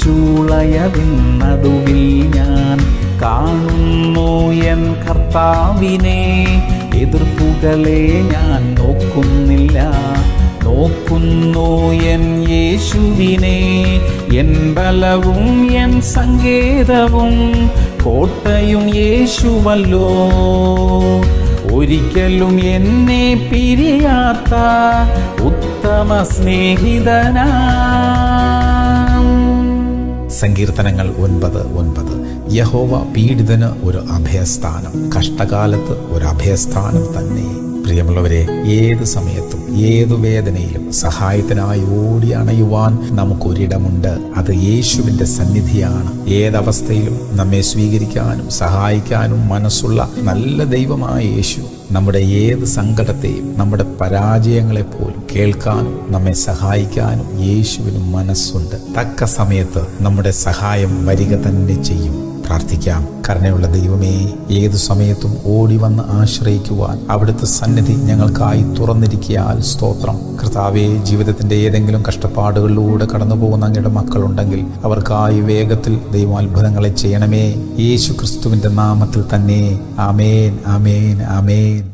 തീച്ചൂളയതിൻ നടുവിൽ ഞാൻ കാണുന്നു എൻ കർത്താവിനെ. എതിർപ്പുകളെ ഞാൻ നോക്കുന്നില്ല, നോക്കുന്നു എൻ യേശുവിനെ. എൻ ബലവും എൻ സങ്കേതവും കോട്ടയും യേശുവല്ലോ. ഒരിക്കലും എന്നെ പിരിയാത്ത ഉത്തമ സ്നേഹിതനാ. സങ്കീർത്തനങ്ങൾ 9:9. യഹോവ പീഡിതന് ഒരു അഭയസ്ഥാനം, കഷ്ടകാലത്ത് ഒരു അഭയസ്ഥാനം തന്നെ. പ്രിയമുള്ളവരെ, ഏത് സമയത്തും ഏതു വേദനയിലും സഹായത്തിനായി ഓടി അണയുവാൻ നമുക്കൊരിടമുണ്ട്. അത് യേശുവിൻ്റെ സന്നിധിയാണ്. ഏതവസ്ഥയിലും നമ്മെ സ്വീകരിക്കാനും സഹായിക്കാനും മനസ്സുള്ള നല്ല ദൈവമായ യേശു നമ്മുടെ ഏത് സങ്കടത്തെയും നമ്മുടെ പരാജയങ്ങളെപ്പോലും കേൾക്കാനും നമ്മെ സഹായിക്കാനും യേശുവിന് മനസ്സുണ്ട്. തക്ക സമയത്ത് നമ്മുടെ സഹായം വരിക തന്നെ ചെയ്യും. പ്രാർത്ഥിക്കാം. കരുണയുള്ള ദൈവമേ, ഏതു സമയത്തും ഓടി വന്ന് ആശ്രയിക്കുവാൻ അവിടുത്തെ സന്നിധി ഞങ്ങൾക്കായി തുറന്നിരിക്കയാൽ സ്തോത്രം. കർത്താവേ, ജീവിതത്തിന്റെ ഏതെങ്കിലും കഷ്ടപ്പാടുകളിലൂടെ കടന്നു പോകുന്ന അങ്ങയുടെ മക്കളുണ്ടെങ്കിൽ അവർക്കായി വേഗത്തിൽ ദൈവം അത്ഭുതങ്ങളെ ചെയ്യണമേ. യേശു ക്രിസ്തുവിന്റെ നാമത്തിൽ തന്നെ. ആമേൻ, ആമേൻ, ആമേൻ.